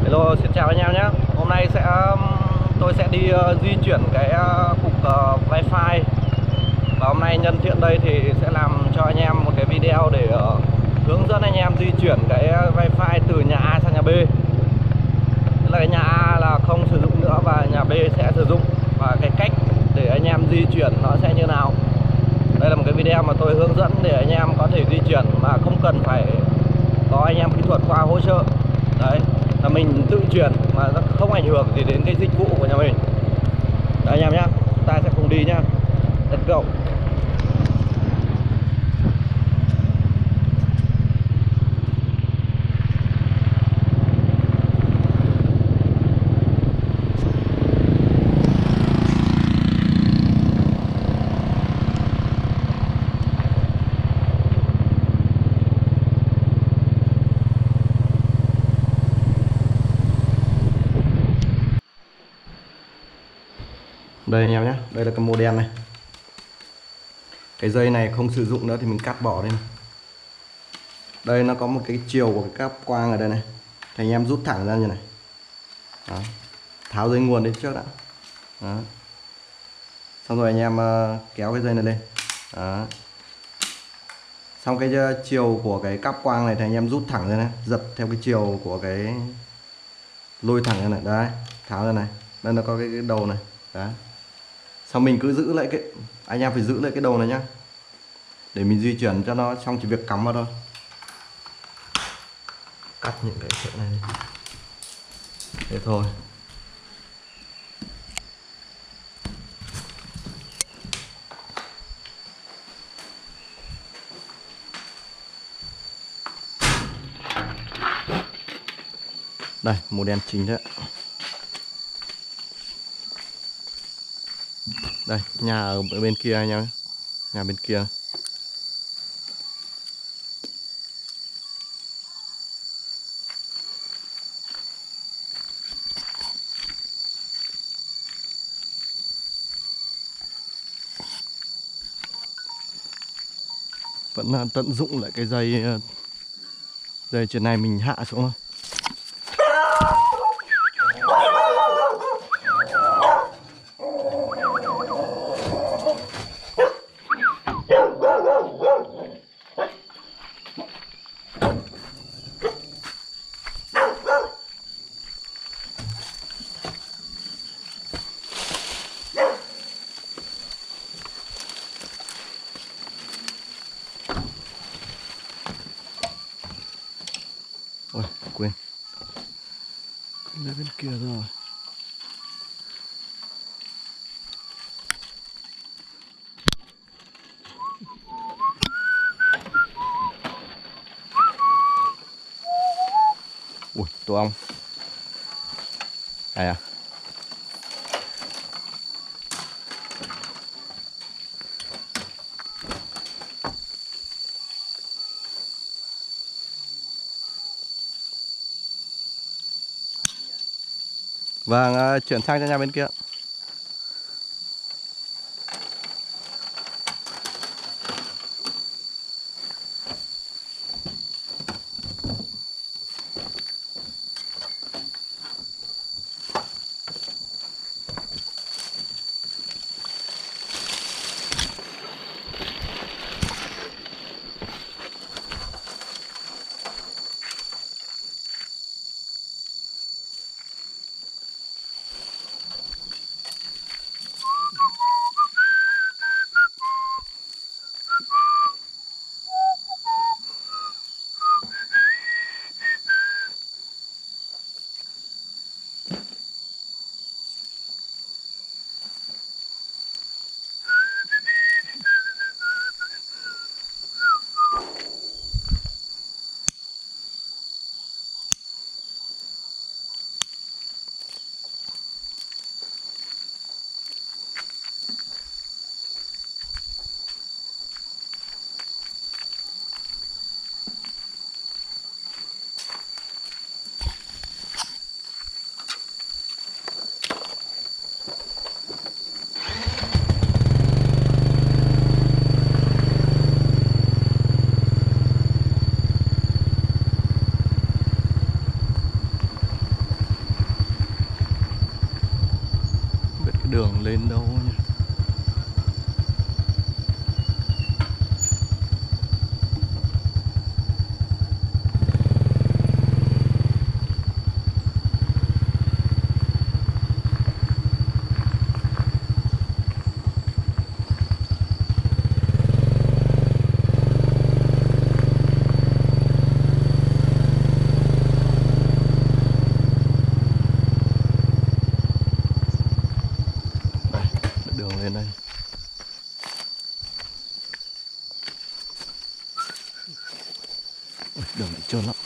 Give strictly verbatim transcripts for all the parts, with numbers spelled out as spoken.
Hello, xin chào anh em nhé. Hôm nay sẽ tôi sẽ đi uh, di chuyển cái uh, cục uh, wifi. Và hôm nay nhân tiện đây thì sẽ làm cho anh em một cái video để uh, hướng dẫn anh em di chuyển cái uh, wifi từ nhà A sang nhà B. Tức là cái nhà A là không sử dụng nữa và nhà B sẽ sử dụng, và cái cách để anh em di chuyển nó sẽ như nào. Đây là một cái video mà tôi hướng dẫn để anh em có thể di chuyển mà không cần phải có anh em kỹ thuật qua hỗ trợ. Đấy, là mình tự chuyển mà nó không ảnh hưởng gì đến cái dịch vụ của nhà mình. Đấy anh em nhá, chúng ta sẽ cùng đi nhá. Let's go. Đây anh em nhé, đây là cái model này. Cái dây này không sử dụng nữa thì mình cắt bỏ đi này. Đây nó có một cái chiều của cái cáp quang ở đây này, thì anh em rút thẳng ra như này. Đó. Tháo dây nguồn đi trước đã. Đó. Xong rồi anh em uh, kéo cái dây này lên. Đó. Xong cái uh, chiều của cái cáp quang này thì anh em rút thẳng ra này, giật theo cái chiều của cái lôi thẳng ra này. Đấy, tháo ra này. Đây nó có cái, cái đầu này. Đấy. Xong mình cứ giữ lại cái, anh em phải giữ lại cái đầu này nhá, để mình di chuyển cho nó xong chỉ việc cắm vào thôi. Cắt những cái sợi này đi. Thế thôi. Đây, model chính đấy. Đây, nhà ở bên kia anh em. Nhà bên kia. Vẫn tận dụng lại cái dây dây trên này mình hạ xuống thôi. Ôi, quên. Quên ra bên kia rồi. Ui, tổ ong. Đây à. Vâng, uh, chuyển sang cho nhà bên kia. đường lên đâu nhỉ? Đường lên đây. Ôi, đường bị trơn lắm.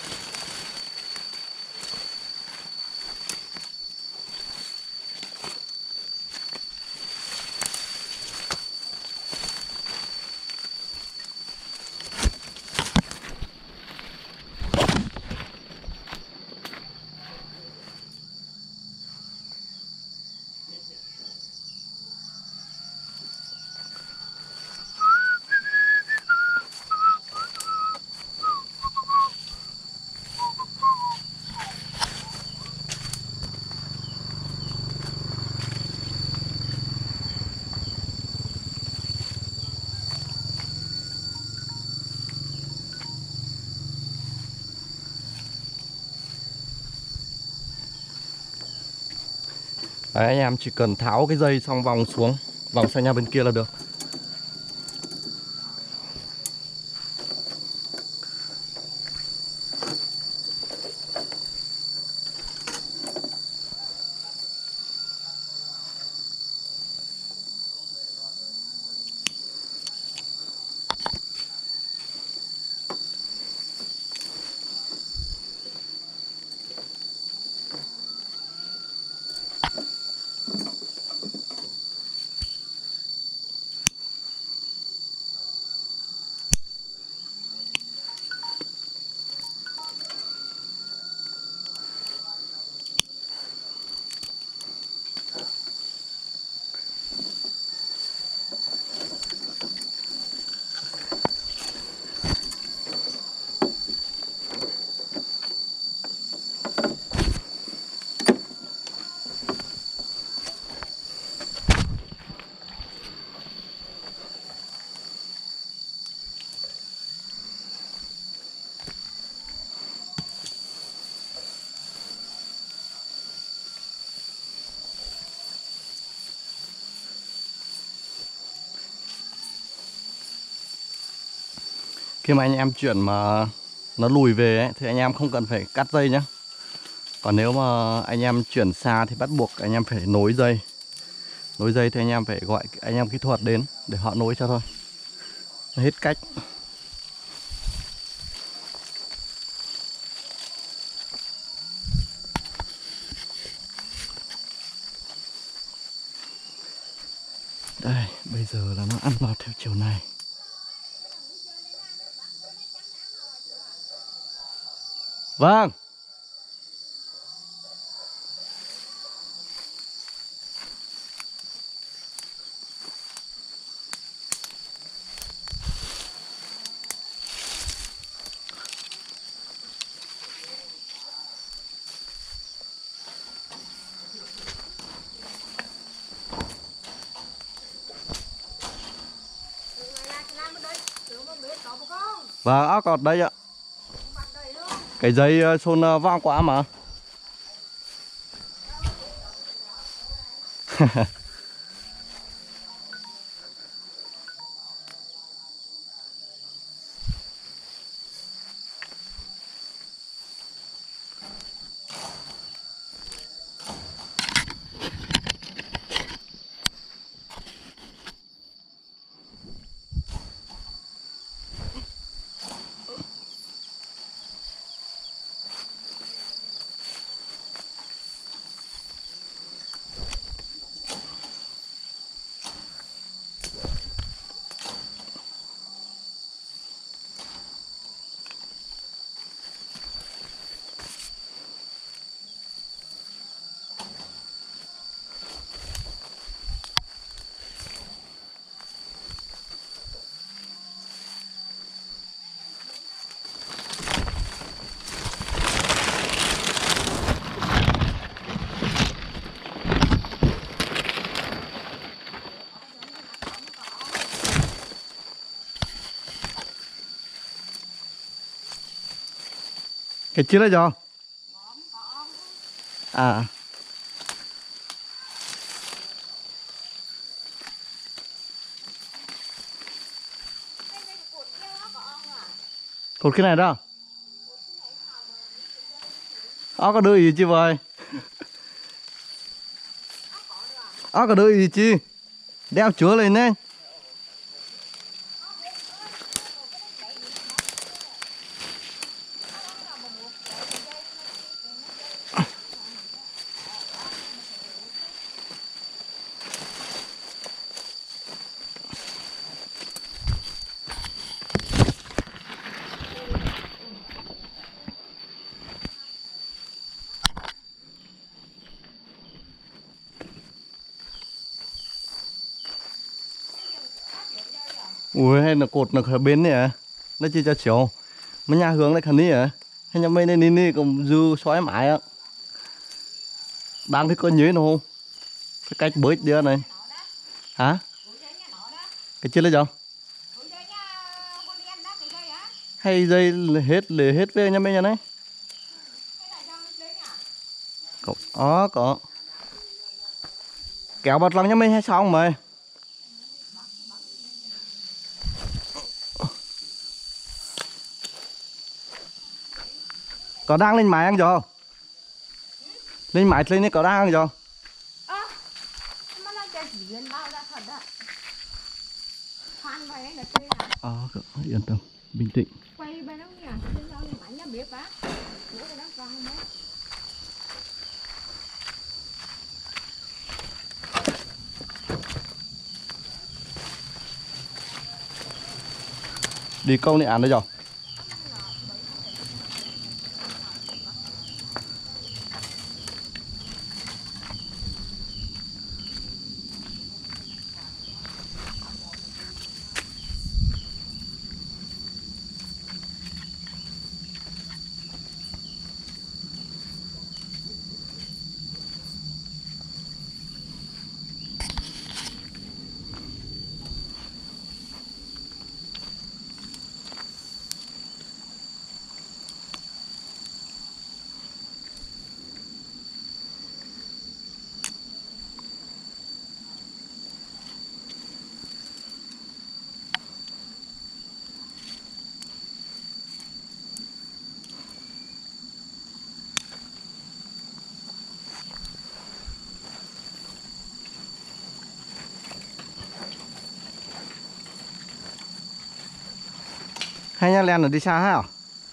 Đấy, anh em chỉ cần tháo cái dây xong vòng xuống, vòng sang nhà bên kia là được. Khi mà anh em chuyển mà nó lùi về ấy, thì anh em không cần phải cắt dây nhé. Còn nếu mà anh em chuyển xa thì bắt buộc anh em phải nối dây. Nối dây thì anh em phải gọi anh em kỹ thuật đến để họ nối cho thôi. Hết cách. Đây, bây giờ là nó ăn vào theo chiều này. Vâng. Vâng, áo cọt đây ạ. Cái dây xôn vang quá mà. Cái chưa đấy cho à cột cái này đó ó có đưa gì chứ vậy ó có đưa gì chứ đeo chứa lên nè. Ui hay là cột nó ở bên này à nó chỉ cho chiều mà nhà hướng lại khẩn đi à hay nhà mấy này đi đi cũng dư xoáy mãi á đang thấy có nhớ nó không cái cách bới đứa này hả cái chưa lấy chưa hay dây hết lề hết về nhà mấy nhà này có ó có kéo bật lòng nhà mấy hay xong mày có đang lên máy ăn chưa lên máy lên có đang ăn chưa ờ à, yên tâm bình tĩnh đi câu này ăn đấy rồi hay nha len là đi xa hả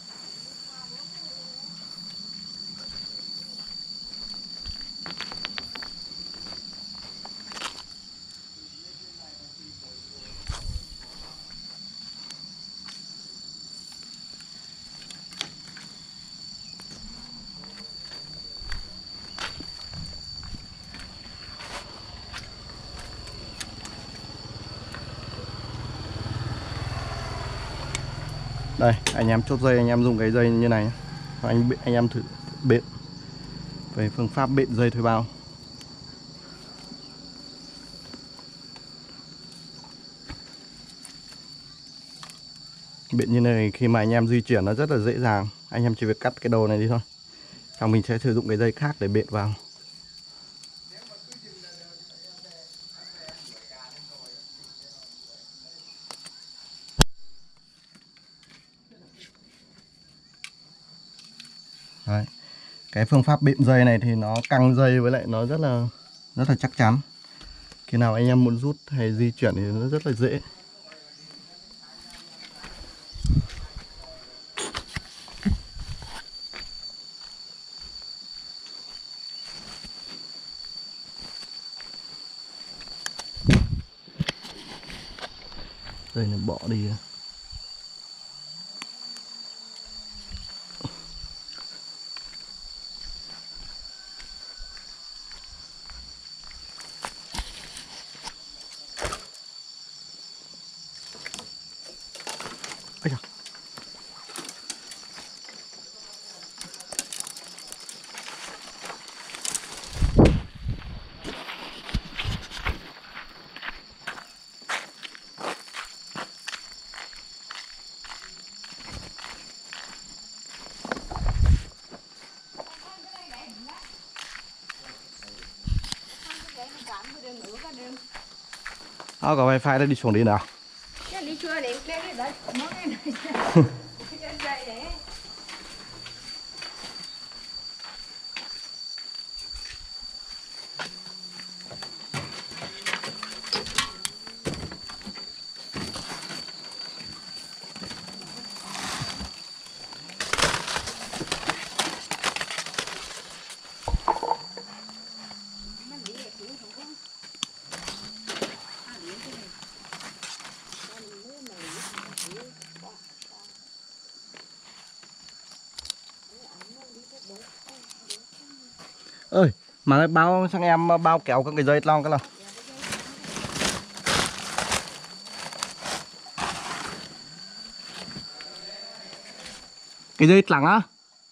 đây anh em chốt dây anh em dùng cái dây như này anh anh em thử bện về phương pháp bện dây thuê bao bện như này khi mà anh em di chuyển nó rất là dễ dàng anh em chỉ việc cắt cái đầu này đi thôi xong mình sẽ sử dụng cái dây khác để bện vào đấy. Cái phương pháp bện dây này thì nó căng dây với lại nó rất là rất là chắc chắn khi nào anh em muốn rút hay di chuyển thì nó rất là dễ. Dây này bỏ đi. Ây da. Nó có wifi nó đi xuống đi nào. Đi chưa đến cái đấy, nó cái này. Cái dây đấy. Ơi, mà cái bao sang em bao kéo các cái dây long cái nào. Cái dây lẳng á.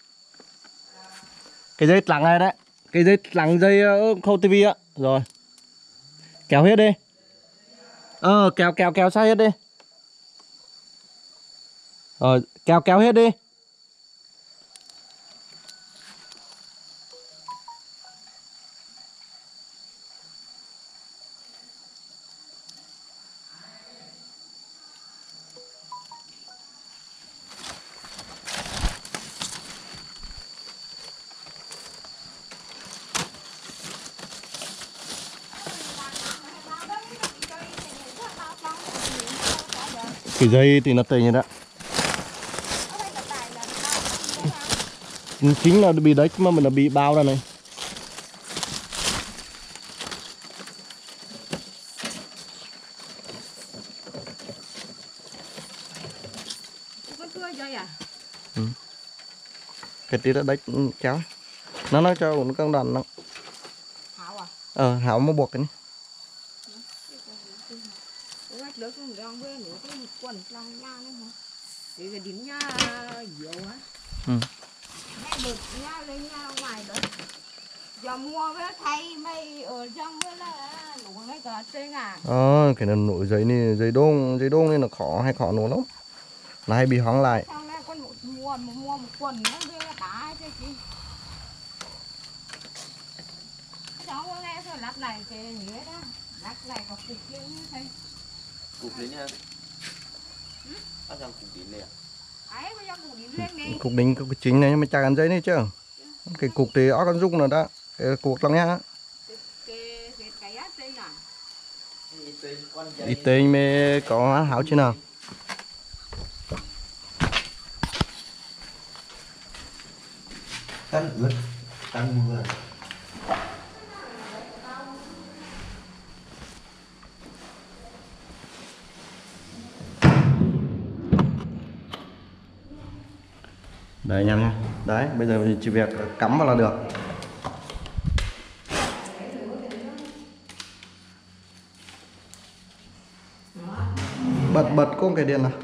Cái dây lẳng này đấy. Cái dây lẳng dây uh, khâu tivi á. Rồi. Kéo hết đi. Ờ, kéo kéo kéo sang hết đi. Rồi, kéo kéo hết đi. Cái dây thì nó tệ như đó. Chính là bị đấy mà mình là bị bao ra này. Con cưa dây à? Ừ. Cái tí đó đấy kéo. Nó nói cho nó cân đòn nó. Hảo à? Ờ, Hảo mới buộc cái này. Lớp con rong với nữa có một quần long nha nữa hả? Thì cái điểm nha nhiều hả? Ừ. Ngay được nha lên nha ngoài đó. Giờ mua với thay mày ở trong với là nụ ngay cả trên à. Ờ, cái này nổi giấy này, giấy đông, giấy đông nên là khó hay khó nổ lắm. Nó hay bị hoang lại. Xong này con một mua một mua một quần nó với đá chứ chị. Cháu có nghe sao lắp này cái nghĩa đó. Lắp này có cục lên như thế. Cục đến nha. Bắt ra cục đến này à? Ấy bây giờ cục điểm lên đi. Cục đính cục chính này mới chả cần giấy nữa chứ. Cái cục thì ó con rung rồi đó. Cái cục lắm nhá. Cái cái cái á tên à? Y tế mới có Hảo chứ nào. Tan ướt, tan mưa. Đấy anh em nhé. Đấy, bây giờ mình chỉ việc cắm vào là được. Bật bật con cái điện nào.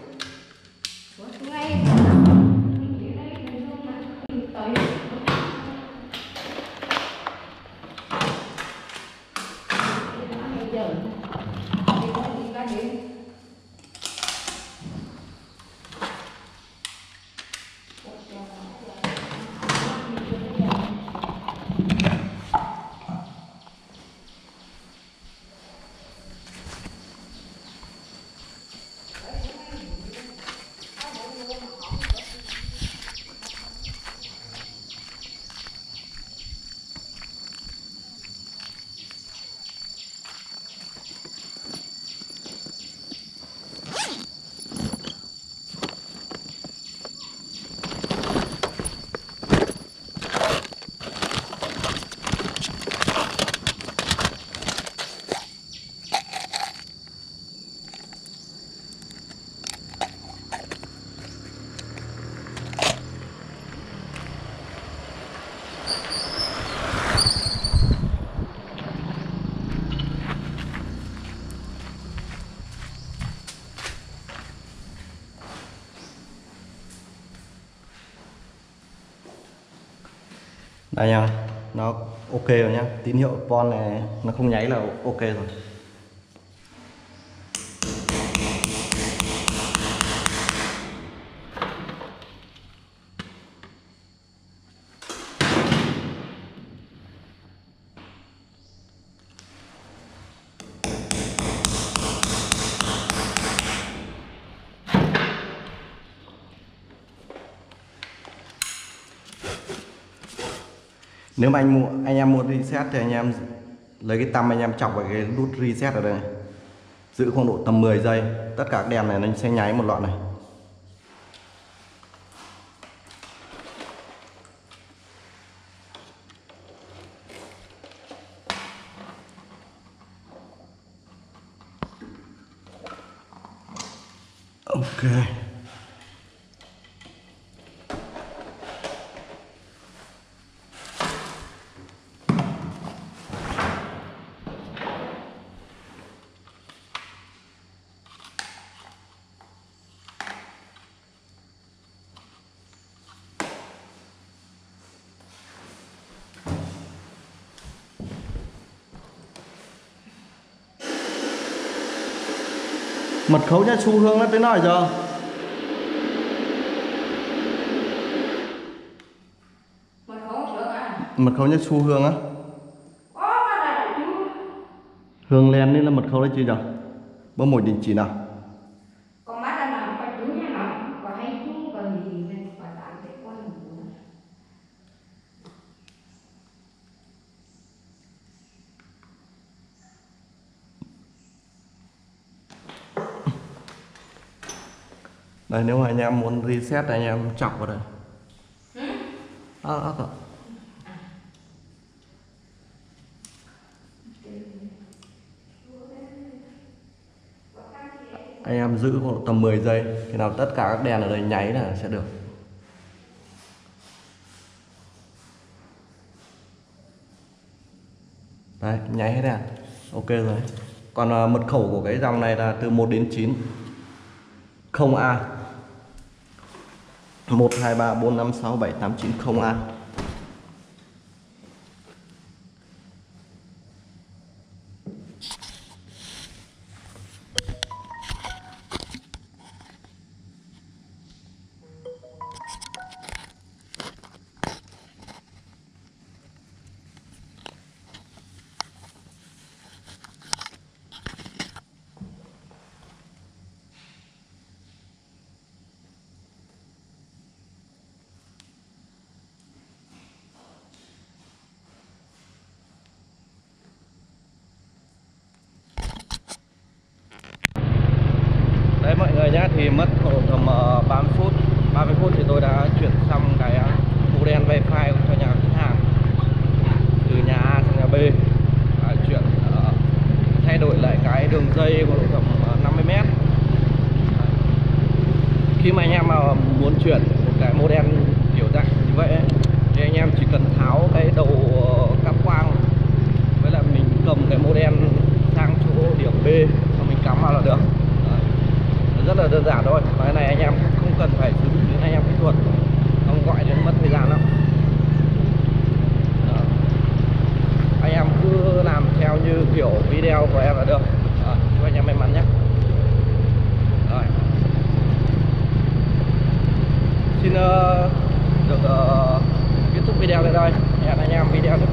Đây nha, nó ok rồi nhá. Tín hiệu con này nó không nháy là ok rồi. Nếu mà anh mua anh em muốn reset thì anh em lấy cái tăm anh em chọc vào cái nút reset ở đây này. Giữ khoảng độ tầm mười giây, tất cả các đèn này nó sẽ nháy một loạt này. Ok. Mật khẩu nha, xu hướng nó tới nói giờ. Mật khẩu được à? Mật khẩu nha, xu hướng á. Có mà là chú. Hướng lên nên là mật khẩu đấy chứ nhở? Bấm một định chỉ nào. Còn mắt là nào phải chú nha nó. Còn hay chú còn gì nên phải tạm để con ngủ. Đây, nếu mà anh em muốn reset thì anh em chọc vào đây. À, à, à. Anh em giữ khoảng tầm mười giây, khi nào tất cả các đèn ở đây nháy là sẽ được. Đây, nháy hết đèn. Ok rồi. Còn uh, mật khẩu của cái dòng này là từ một đến chín. Không A. một hai ba bốn năm sáu bảy tám chín không A. Đấy mọi người nhá, thì mất khoảng tầm uh, ba mươi phút ba mươi phút thì tôi đã chuyển xong cái uh, modem wifi cho nhà khách hàng từ nhà A sang nhà B, à, chuyển uh, thay đổi lại cái đường dây của tầm uh, năm mươi mét. Khi mà anh em mà muốn chuyển một cái modem kiểu dạng như vậy ấy, thì anh em chỉ cần tháo cái đầu uh, cáp quang với lại mình cầm cái modem sang chỗ điểm B và mình cắm vào là được. Rất là đơn giản thôi, và cái này anh em không cần phải sử dụng đến anh em kỹ thuật, không gọi đến mất thời gian lắm. Đó. Anh em cứ làm theo như kiểu video của em là được. Đó. Chúc anh em may mắn nhé. Rồi. Xin uh, được uh, kết thúc video tại đây. Hẹn anh em video tiếp